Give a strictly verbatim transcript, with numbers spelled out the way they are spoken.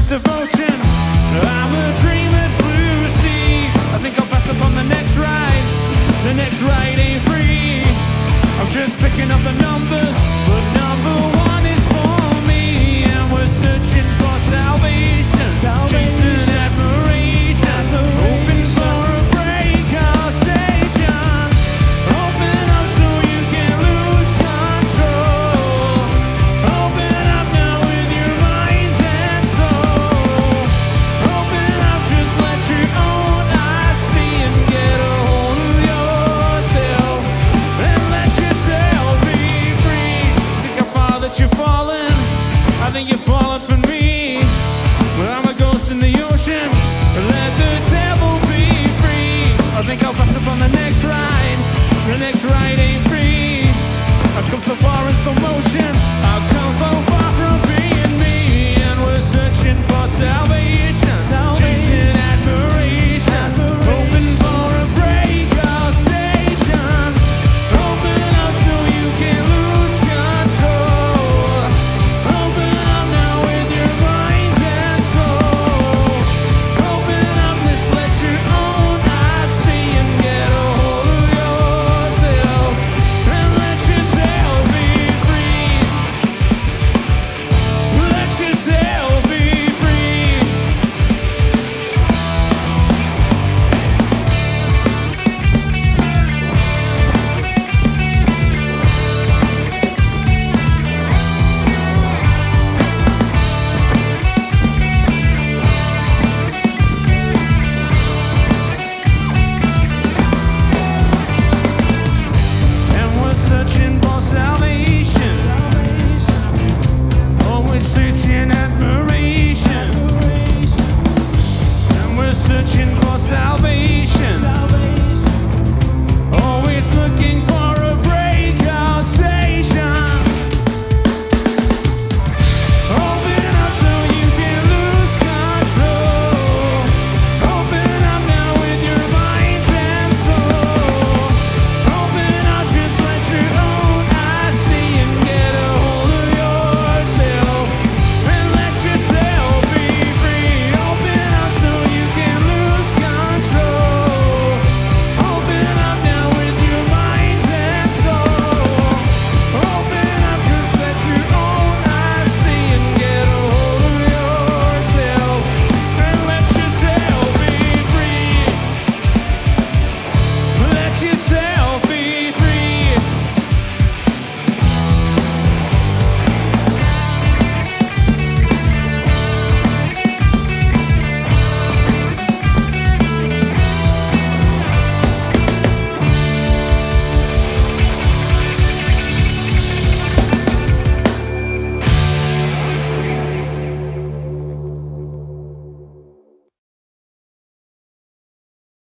devotion. I'm a dreamer's blue sea. I think I'll pass up on the next ride. The next ride ain't free. I'm just picking up the numbers, but number one is for me. And we're searching for salvation, salvation, chasing admiration, hoping for a breakout station. Open up so you can lose control. Open up now with your minds and soul. Open up, just let your own eyes see and get a hold of yourself. And let yourself be free. Think how far that you're falling. I think you're falling for me. But I'm a ghost in the ocean. Let the devil be free. I think I'll pass up on the next ride. The next ride ain't free. I've come so far in slow motion. I've come so